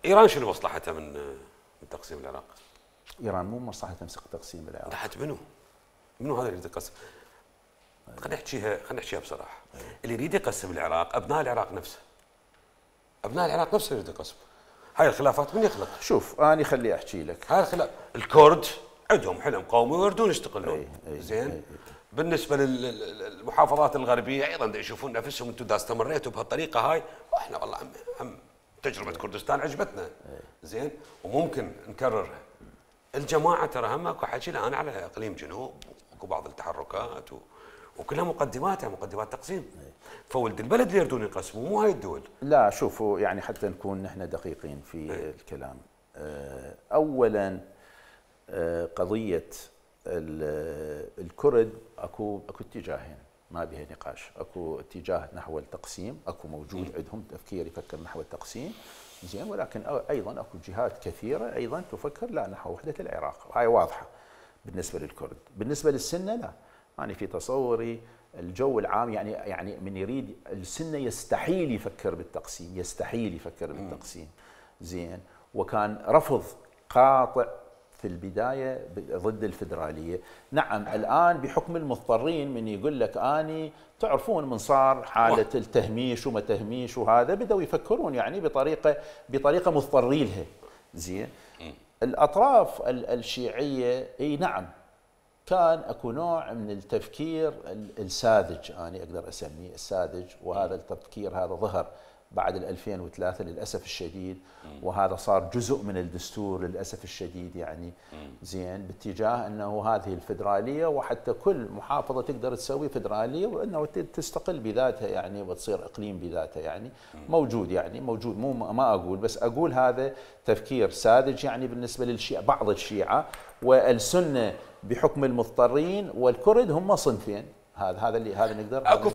ايران شنو مصلحتها من تقسيم العراق؟ ايران مو مصلحتها من تقسيم العراق. تحت منو؟ منو هذا اللي يريد يقسم؟ خلينا نحكيها بصراحه. اللي يريد يقسم العراق ابناء العراق نفسه. ابناء العراق نفسه يريد يقسم. هاي الخلافات من يخلق؟ شوف انا خلي احكي لك. هاي الخلاف الكرد عندهم حلم قومي ويردون يستقلون. زين؟ بالنسبه للمحافظات الغربيه ايضا يشوفون نفسهم انتم اذا استمريتوا بهالطريقه هاي واحنا والله هم تجربه كردستان عجبتنا. زين؟ وممكن نكررها. الجماعه ترى هم اكو حكي الان على اقليم جنوب واكو بعض التحركات وكلها مقدمات تقسيم. فولد البلد اللي يردون يقسموا مو هاي الدول. لا شوفوا يعني حتى نكون نحن دقيقين في الكلام. اولا قضيه الكرد اكو اتجاهين ما بها نقاش. اكو اتجاه نحو التقسيم، اكو موجود عندهم تفكير يفكر نحو التقسيم، زين، ولكن ايضا اكو جهات كثيره ايضا تفكر لا نحو وحده العراق، وهي واضحه بالنسبه للكرد. بالنسبه للسنه لا، انا في تصوري الجو العام يعني من يريد السنه يستحيل يفكر بالتقسيم، زين، وكان رفض قاطع في البدايه ضد الفدراليه. نعم الان بحكم المضطرين من يقول لك اني تعرفون من صار حاله التهميش وما تهميش وهذا بدأوا يفكرون يعني بطريقه مضطرين لها، زين. الاطراف الشيعيه اي نعم كان اكو نوع من التفكير الساذج، انا اقدر اسميه الساذج، وهذا التفكير هذا ظهر بعد 2003 للاسف الشديد، وهذا صار جزء من الدستور للاسف الشديد يعني، زين، باتجاه انه هذه الفدراليه وحتى كل محافظه تقدر تسوي فدراليه وانه تستقل بذاتها يعني وتصير اقليم بذاتها يعني، موجود مو ما اقول، بس اقول هذا تفكير ساذج يعني بالنسبه للشيعة، بعض الشيعة، والسنه بحكم المضطرين، والكرد هم صنفين. هذا اللي نقدر